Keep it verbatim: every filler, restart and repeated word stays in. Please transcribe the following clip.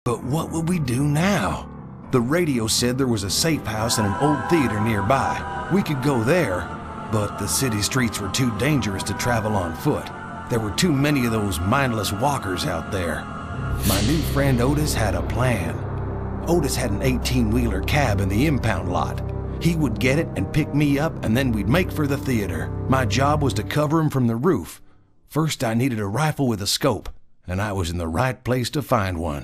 But what would we do now? The radio said there was a safe house and an old theater nearby. We could go there, but the city streets were too dangerous to travel on foot. There were too many of those mindless walkers out there. My new friend Otis had a plan. Otis had an eighteen-wheeler cab in the impound lot. He would get it and pick me up, and then we'd make for the theater. My job was to cover him from the roof. First, I needed a rifle with a scope, and I was in the right place to find one.